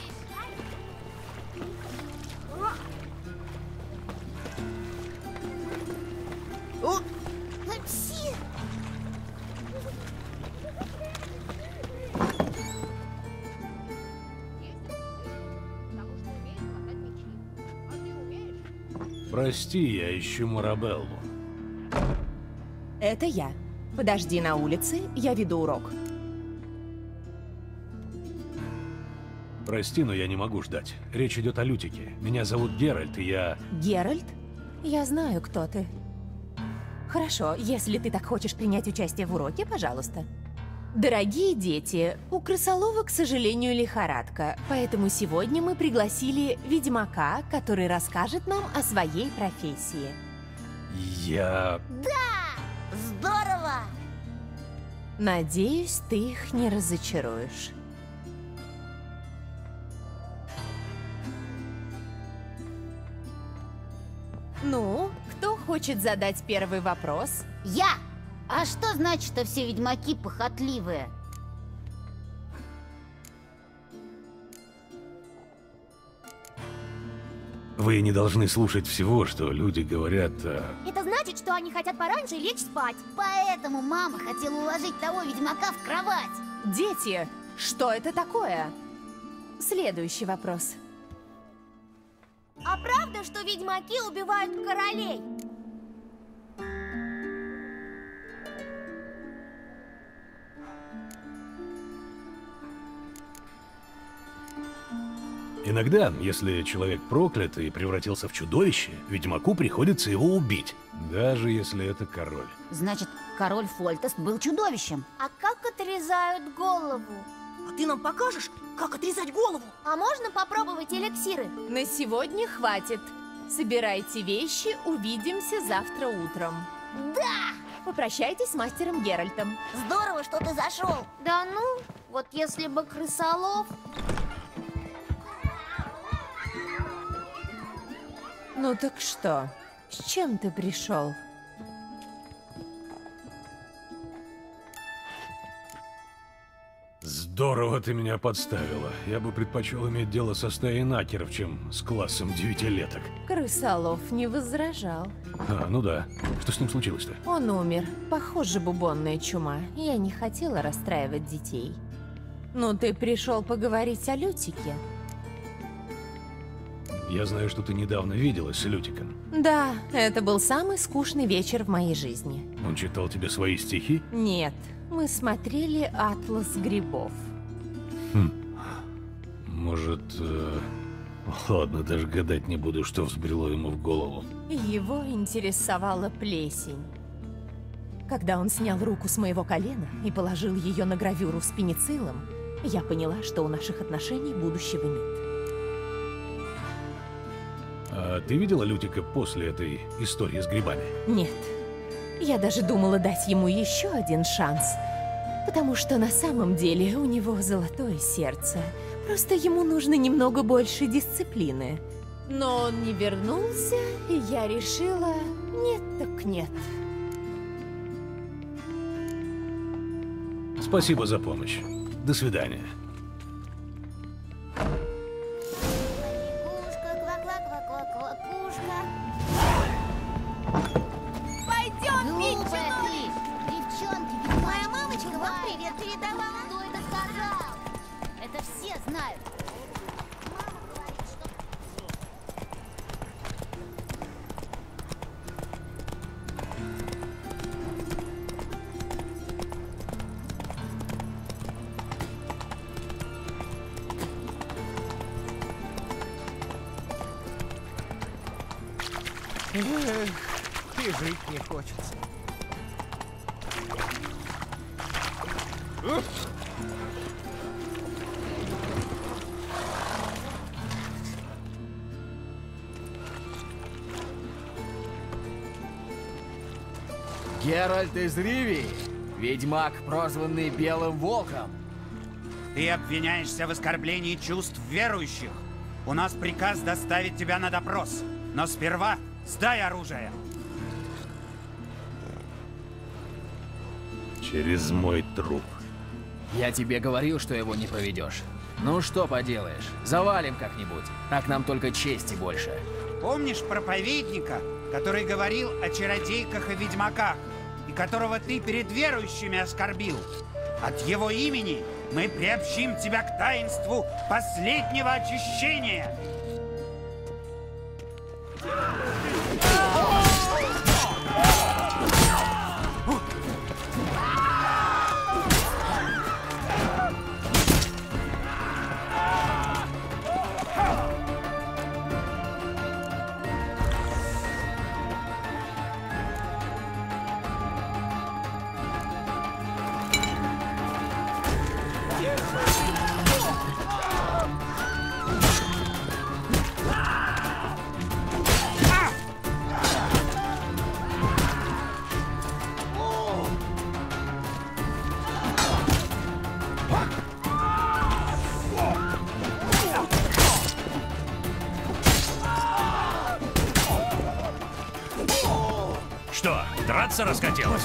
Прости, я ищу Марабеллу. Это я. Подожди на улице, я веду урок. Прости, но я не могу ждать. Речь идет о Лютике. Меня зовут Геральт, и я... Геральт? Я знаю, кто ты. Хорошо, если ты так хочешь принять участие в уроке, пожалуйста. Дорогие дети, у крысолова, к сожалению, лихорадка, поэтому сегодня мы пригласили ведьмака, который расскажет нам о своей профессии. Я... Да! Здорово! Надеюсь, ты их не разочаруешь. Ну, кто хочет задать первый вопрос? Я! А что значит, что все ведьмаки похотливые? Вы не должны слушать всего, что люди говорят Это значит, что они хотят пораньше лечь спать. Поэтому мама хотела уложить того ведьмака в кровать. Дети, что это такое? Следующий вопрос. А правда, что ведьмаки убивают королей? Иногда, если человек проклят и превратился в чудовище, ведьмаку приходится его убить, даже если это король. Значит, король Фольтест был чудовищем. А как отрезают голову? А ты нам покажешь, как отрезать голову? А можно попробовать эликсиры? На сегодня хватит. Собирайте вещи, увидимся завтра утром. Да! Попрощайтесь с мастером Геральтом. Здорово, что ты зашел. Да ну, вот если бы крысолов... Ну так что, с чем ты пришел? Здорово ты меня подставила. Я бы предпочел иметь дело со стаей накеров, чем с классом 9-леток. Крысолов не возражал. А, ну да. Что с ним случилось-то? Он умер. Похоже, бубонная чума. Я не хотела расстраивать детей. Ну, ты пришел поговорить о Лютике? Я знаю, что ты недавно виделась с Лютиком. Да, это был самый скучный вечер в моей жизни. Он читал тебе свои стихи? Нет, мы смотрели «Атлас грибов». Может, ладно, даже гадать не буду, что взбрело ему в голову. Его интересовала плесень. Когда он снял руку с моего колена и положил ее на гравюру с пенициллом, я поняла, что у наших отношений будущего нет. А ты видела Лютика после этой истории с грибами? Нет. Я даже думала дать ему еще один шанс. Потому что на самом деле у него золотое сердце. Просто ему нужно немного больше дисциплины. Но он не вернулся, и я решила... Нет так нет. Спасибо за помощь. До свидания. Пойдем, Пинчи! Девчонки, моя мамочка вам привет передавала. Кто это сказал? Это все знают. И жить не хочется. Геральт из Ривии, ведьмак, прозванный Белым Волком. Ты обвиняешься в оскорблении чувств верующих. У нас приказ доставить тебя на допрос. Но сперва сдай оружие. Через мой труп. Я тебе говорил, что его не проведешь. Ну что поделаешь, завалим как-нибудь. Так нам только чести больше. Помнишь проповедника, который говорил о чародейках и ведьмаках, и которого ты перед верующими оскорбил? От его имени мы приобщим тебя к таинству последнего очищения. Что, драться расхотелось?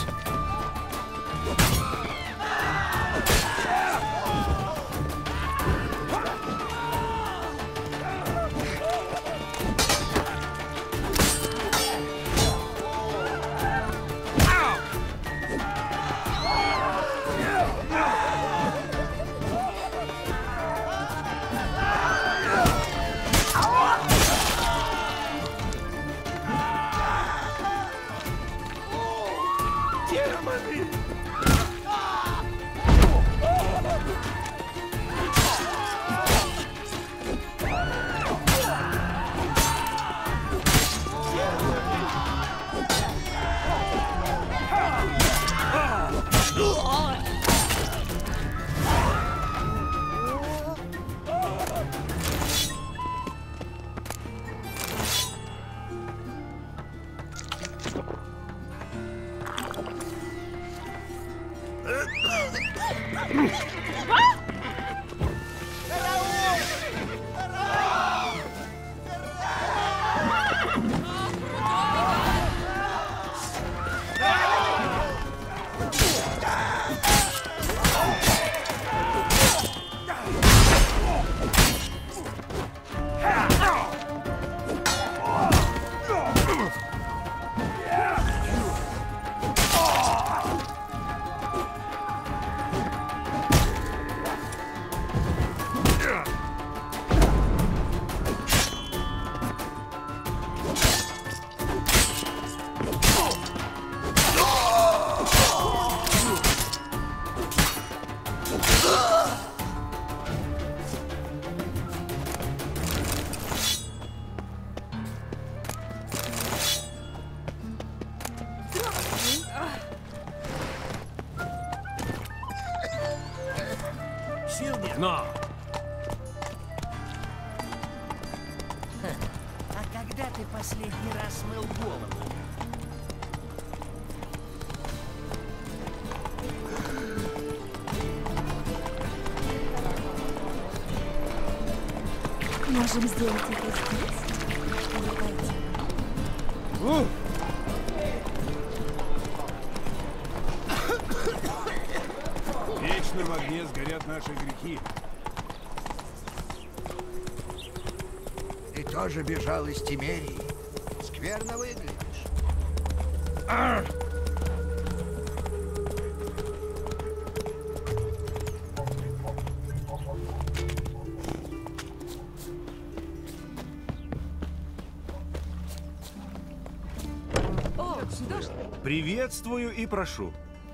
Но! А когда ты последний раз мыл голову? Можем сделать это здесь? Или пойдем? Вечно в огне сгорят наши грехи. Ты тоже бежал из Тимерии? Скверно выглядишь. Приветствую и прошу.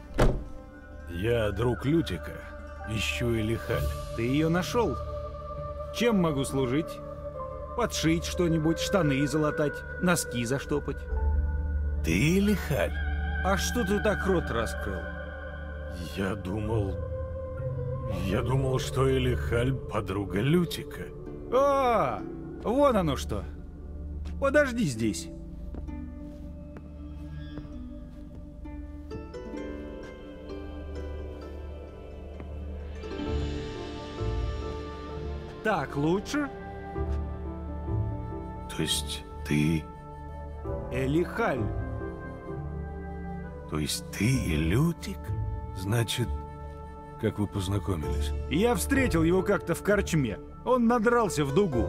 Я друг Лютика. Ищу Элихаль. Ты ее нашел? Чем могу служить? Подшить что-нибудь, штаны залатать, носки заштопать. Ты Элихаль? А что ты так рот раскрыл? Я думал, что Элихаль подруга Лютика. А, вон оно что. Подожди здесь. Так лучше? То есть ты... Элихаль. То есть ты и Лютик? Значит, как вы познакомились? Я встретил его как-то в корчме. Он надрался в дугу.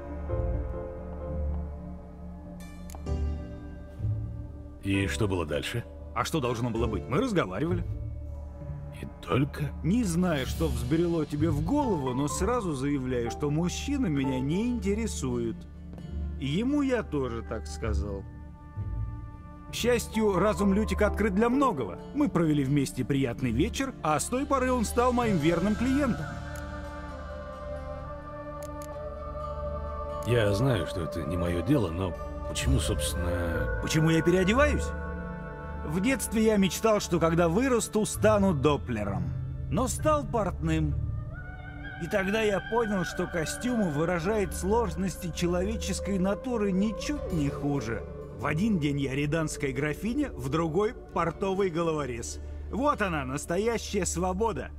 И что было дальше? А что должно было быть? Мы разговаривали. И только? Не знаю, что взбрело тебе в голову, но сразу заявляю, что мужчина меня не интересует. И ему я тоже так сказал. К счастью, разум Лютика открыт для многого. Мы провели вместе приятный вечер, а с той поры он стал моим верным клиентом. Я знаю, что это не мое дело, но почему, собственно... Почему я переодеваюсь? В детстве я мечтал, что когда вырасту, стану доплером. Но стал портным. И тогда я понял, что костюм выражает сложности человеческой натуры ничуть не хуже. В один день я риданская графиня, в другой — портовый головорез. Вот она, настоящая свобода.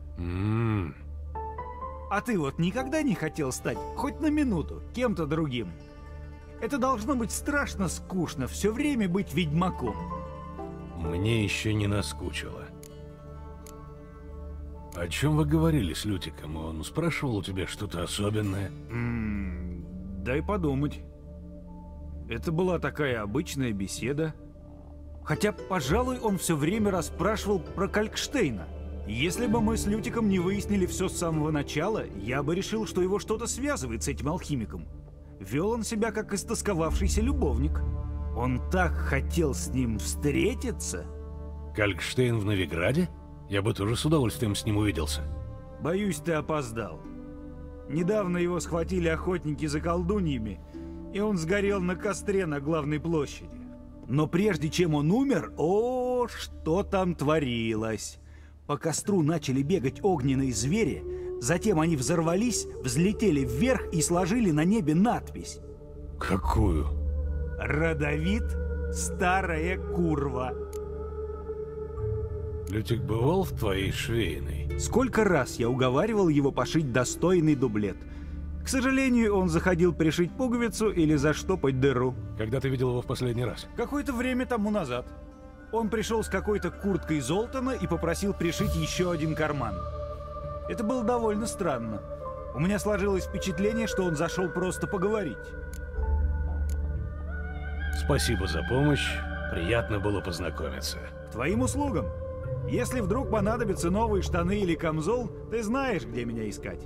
А ты вот никогда не хотел стать, хоть на минуту, кем-то другим? Это должно быть страшно скучно, все время быть ведьмаком. Мне еще не наскучило. О чем вы говорили с Лютиком? Он спрашивал у тебя что-то особенное? Дай подумать. Это была такая обычная беседа. Хотя, пожалуй, он все время расспрашивал про Калькштейна. Если бы мы с Лютиком не выяснили все с самого начала, я бы решил, что его что-то связывает с этим алхимиком. Вел он себя как истосковавшийся любовник. Он так хотел с ним встретиться. Калькштейн в Новиграде? Я бы тоже с удовольствием с ним увиделся. Боюсь, ты опоздал. Недавно его схватили охотники за колдуньями, и он сгорел на костре на главной площади. Но прежде чем он умер, что там творилось? По костру начали бегать огненные звери, затем они взорвались, взлетели вверх и сложили на небе надпись. Какую? Родовит старая курва. Лютик бывал в твоей швейной? Сколько раз я уговаривал его пошить достойный дублет. К сожалению, он заходил пришить пуговицу или заштопать дыру. Когда ты видел его в последний раз? Какое-то время тому назад. Он пришел с какой-то курткой Золтана и попросил пришить еще один карман. Это было довольно странно. У меня сложилось впечатление, что он зашел просто поговорить. Спасибо за помощь. Приятно было познакомиться. К твоим услугам. Если вдруг понадобятся новые штаны или камзол, ты знаешь, где меня искать.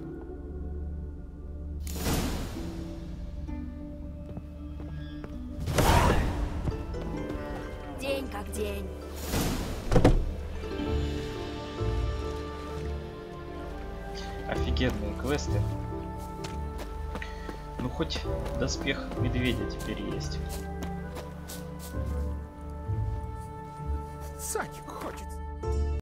День как день. Офигенные квесты. Ну хоть доспех медведя теперь есть. Садик,